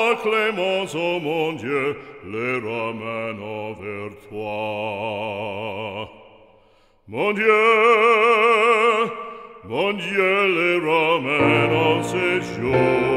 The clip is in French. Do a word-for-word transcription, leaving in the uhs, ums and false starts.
clémence, ô mon Dieu, les ramène vers toi. Mon Dieu, mon Dieu, les ramène en séjour.